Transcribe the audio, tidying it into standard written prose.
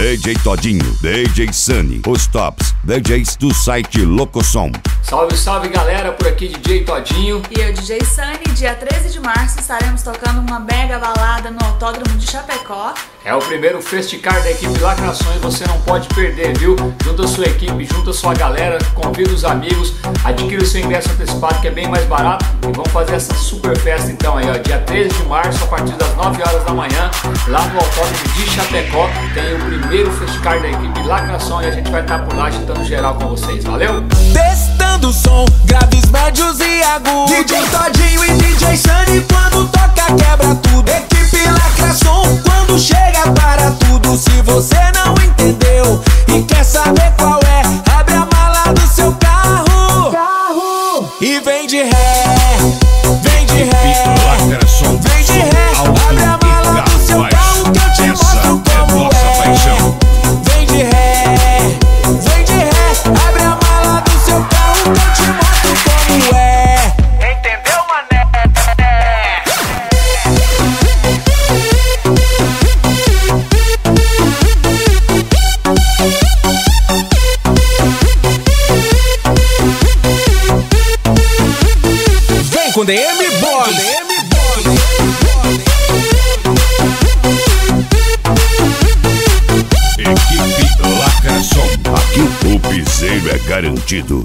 DJ Todinho, DJ Sunny, os tops DJs do site Locosom. Salve, salve galera, por aqui DJ Todinho e eu, DJ Sunny. Dia 13 de março estaremos tocando uma mega balada no Autódromo de Chapecó. É o primeiro Festicar da equipe Lacrações, você não pode perder, viu? Junta a sua equipe, junta a sua galera, convida os amigos, adquira o seu ingresso antecipado que é bem mais barato e vamos fazer essa super festa então aí, ó, dia 13 de março a partir das 9 horas da manhã, lá no Autódromo de Chapecó, tem o primeiro Festicar da equipe Lacrações e a gente vai estar por lá agitando geral com vocês, valeu? Testando o som, graves, médios e agudos. DJ Todinho e DJ Sunny, quando toca quebra tudo. Equipe Lacração, quando chega para tudo. Se você não entendeu e quer saber qual é, abre a mala do seu carro e vem de ré, vem de ré, vem de ré. Abre a mala do seu carro que eu te mostro como é. Vem de ré, vem de ré. Abre a mala do seu carro que eu te mostro como é. Entendeu, mané? Vem com DM Boys. Equipe Lacração, aqui o piseiro é garantido.